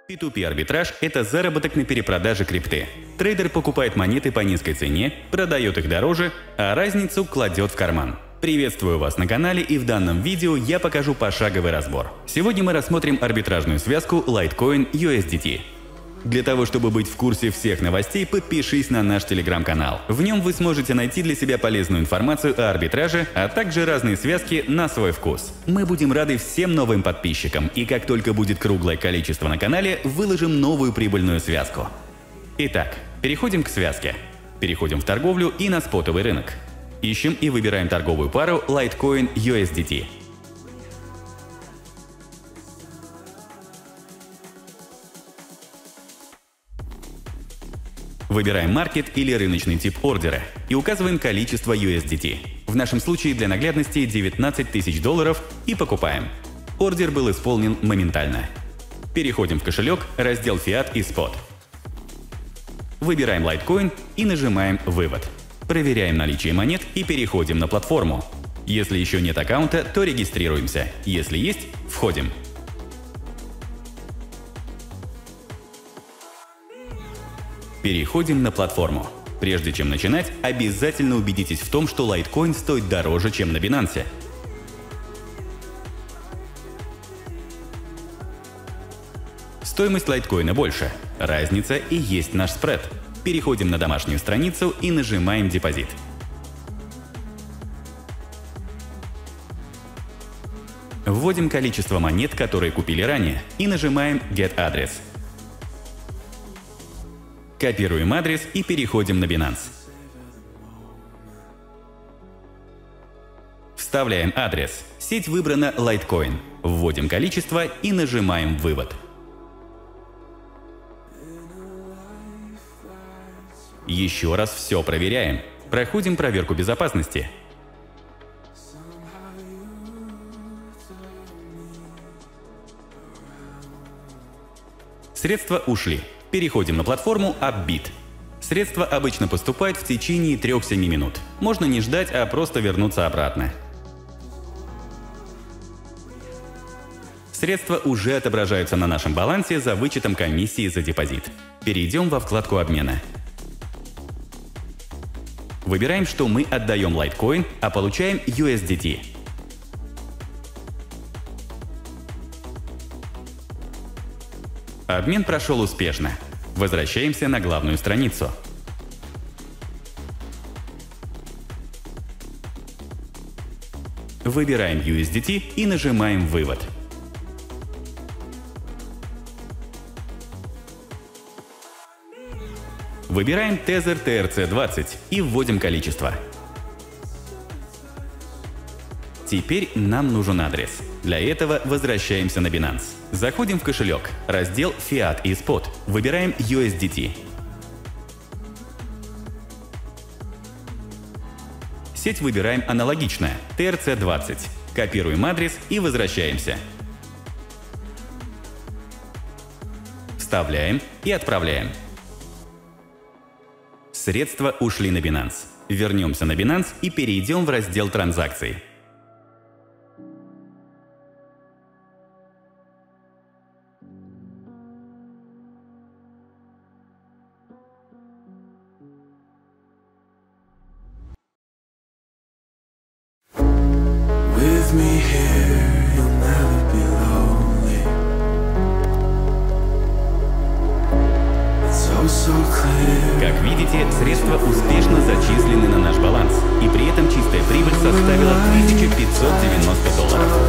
P2P арбитраж – это заработок на перепродаже крипты. Трейдер покупает монеты по низкой цене, продает их дороже, а разницу кладет в карман. Приветствую вас на канале, и в данном видео я покажу пошаговый разбор. Сегодня мы рассмотрим арбитражную связку Litecoin USDT. Для того, чтобы быть в курсе всех новостей, подпишись на наш телеграм-канал. В нем вы сможете найти для себя полезную информацию о арбитраже, а также разные связки на свой вкус. Мы будем рады всем новым подписчикам, и как только будет круглое количество на канале, выложим новую прибыльную связку. Итак, переходим к связке. Переходим в торговлю и на спотовый рынок. Ищем и выбираем торговую пару Litecoin USDT. Выбираем маркет или рыночный тип ордера и указываем количество USDT. В нашем случае для наглядности $19 тысяч и покупаем. Ордер был исполнен моментально. Переходим в кошелек, раздел Fiat и Spot. Выбираем Litecoin и нажимаем «Вывод». Проверяем наличие монет и переходим на платформу. Если еще нет аккаунта, то регистрируемся. Если есть, входим. Переходим на платформу. Прежде чем начинать, обязательно убедитесь в том, что Litecoin стоит дороже, чем на Binance. Стоимость Litecoin больше. Разница и есть наш спред. Переходим на домашнюю страницу и нажимаем «Депозит». Вводим количество монет, которые купили ранее, и нажимаем «Get Address». Копируем адрес и переходим на Binance. Вставляем адрес. Сеть выбрана Litecoin. Вводим количество и нажимаем «Вывод». Еще раз все проверяем. Проходим проверку безопасности. Средства ушли. Переходим на платформу Upbit. Средства обычно поступают в течение 3-7 минут. Можно не ждать, а просто вернуться обратно. Средства уже отображаются на нашем балансе за вычетом комиссии за депозит. Перейдем во вкладку обмена. Выбираем, что мы отдаем Litecoin, а получаем USDT. Обмен прошел успешно. Возвращаемся на главную страницу. Выбираем USDT и нажимаем «Вывод». Выбираем Tether TRC20 и вводим количество. Теперь нам нужен адрес. Для этого возвращаемся на Binance. Заходим в кошелек, раздел Fiat и Spot, выбираем USDT. Сеть выбираем аналогичная – TRC20. Копируем адрес и возвращаемся. Вставляем и отправляем. Средства ушли на Binance. Вернемся на Binance и перейдем в раздел «Транзакции». Как видите, средства успешно зачислены на наш баланс, и при этом чистая прибыль составила $1590.